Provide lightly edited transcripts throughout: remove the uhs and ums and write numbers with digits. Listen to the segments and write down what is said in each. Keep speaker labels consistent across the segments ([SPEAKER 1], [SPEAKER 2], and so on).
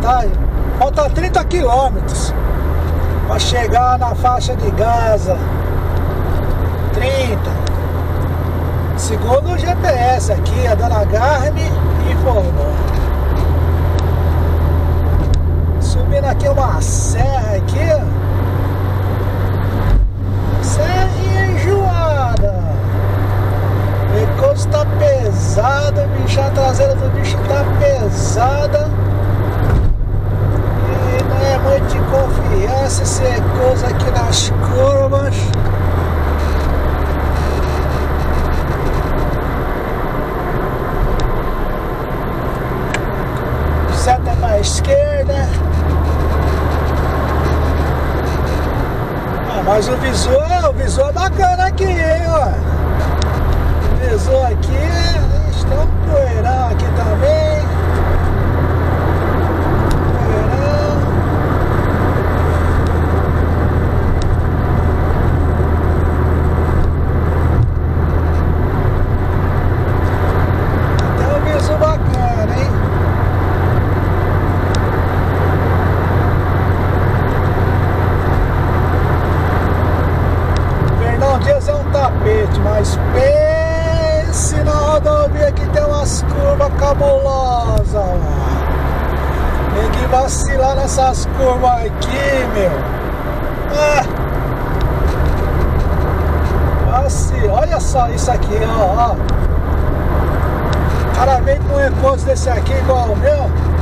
[SPEAKER 1] Ai, falta 30 quilômetros para chegar na faixa de Gaza. 30. Segundo o GPS aqui, a dona Garmin informou. Subindo aqui uma serra aqui, ó. Serrinha enjoada. O coisa tá pesada, bicho, a traseira do bicho tá pesada. E não é muito de confiança esse coisa aqui nas curvas. Seta pra esquerda. Ah, mas o visual é bacana aqui, hein, ó. O visual aqui, tem um poeirão aqui também. Poeirão. Tem um visual bacana, hein. Dias é um tapete, mas pense na rodovia que tem umas curvas cabulosas, ó. Tem que vacilar nessas curvas aqui, meu. Olha só isso aqui, ó. O cara vem com um recurso desse aqui igual o meu,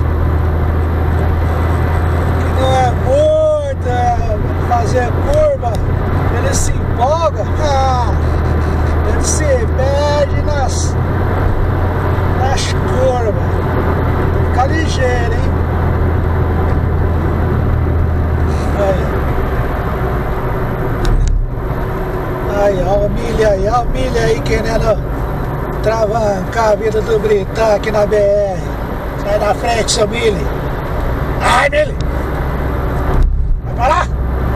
[SPEAKER 1] que não é muito fazer curva. Ele se empolga, ele se perde nas curvas. Fica ligeiro, hein? Aí, ó o milha aí querendo travancar a vida do Britão aqui na BR. Sai da frente, seu milha. Ai, milha! Vai pra lá!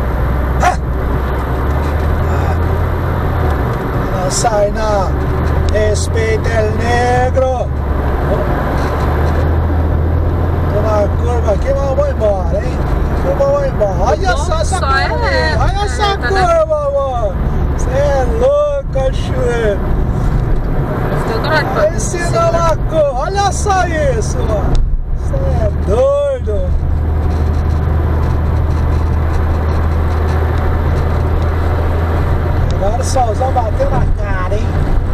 [SPEAKER 1] Sai não, respeita el negro. Tô na curva aqui, mas eu vou embora, hein? Eu vou embora. Olha só essa curva, olha essa curva, amor. Você é louca, chuê. Esse não na curva, olha só isso, mano. Você é doido. Agora o solzão bateu na cara, hein?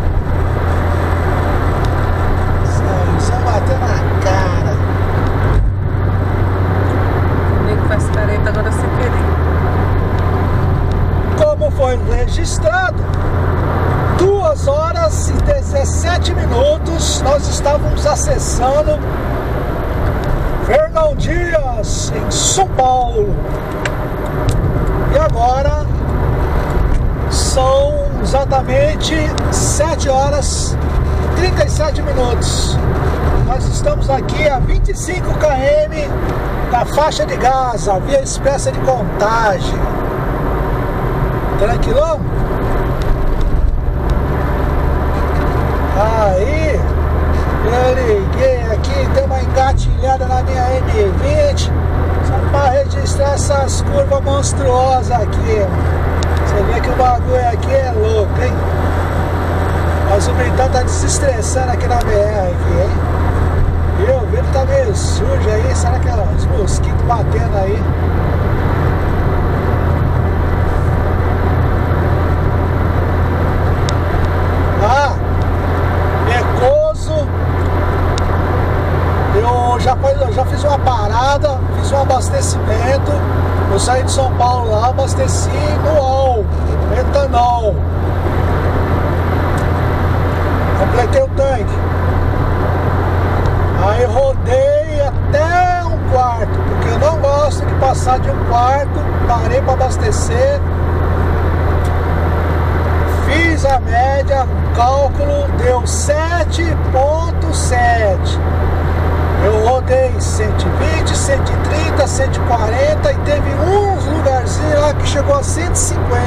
[SPEAKER 1] Solzão bateu na cara.
[SPEAKER 2] O nego faz careta agora sem querer.
[SPEAKER 1] Como foi registrado, 2 horas e 17 minutos, nós estávamos acessando Fernão Dias, em São Paulo. E agora são exatamente 7 horas e 37 minutos. Nós estamos aqui a 25 km da faixa de Gaza, via expressa de Contagem. Tranquilão? Aí eu liguei aqui, tem uma engatilhada na minha M20 só para registrar essas curvas monstruosas aqui. Você vê que o bagulho aqui é louco, hein? Mas o Britão tá desestressando aqui na BR aqui, hein? E o vidro tá meio sujo aí. Será que é os mosquitos batendo aí? Becoso. Eu já fiz uma parada, fiz um abastecimento. Eu saí de São Paulo lá, abasteci no UOL, etanol. Completei o tanque. Aí rodei até um quarto, porque eu não gosto de passar de um quarto. Parei para abastecer. Fiz a média, o cálculo deu 7,7. Eu rodei 120, 130, 140 e teve uns lugarzinhos lá que chegou a 150.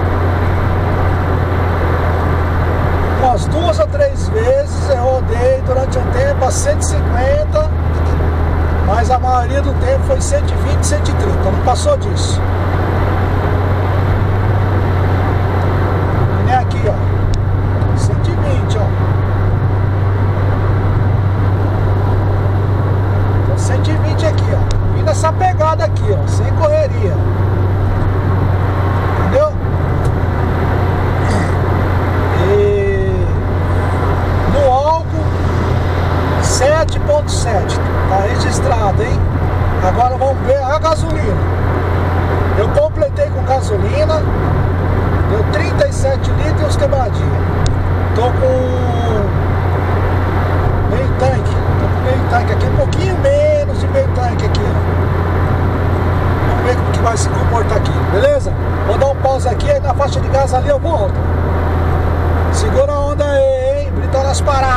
[SPEAKER 1] Umas 2 ou 3 vezes eu rodei durante um tempo a 150, mas a maioria do tempo foi 120, 130, não passou disso. E aqui, ó, 120, ó. Então 120 aqui, ó. Vindo essa pegada aqui, ó, sem correria. Entendeu? E no álcool 7.7, tá registrado, hein? Agora vamos ver a gasolina. Eu completei com gasolina, deu 37 litros e uns quebradinhos. Tô com meio tanque aqui, um pouquinho menos de meio tanque aqui, ó. Vamos ver como que vai se comportar aqui, beleza? Vou dar um pause aqui, aí na faixa de gás ali eu volto. Segura a onda aí, hein? Britando as paradas.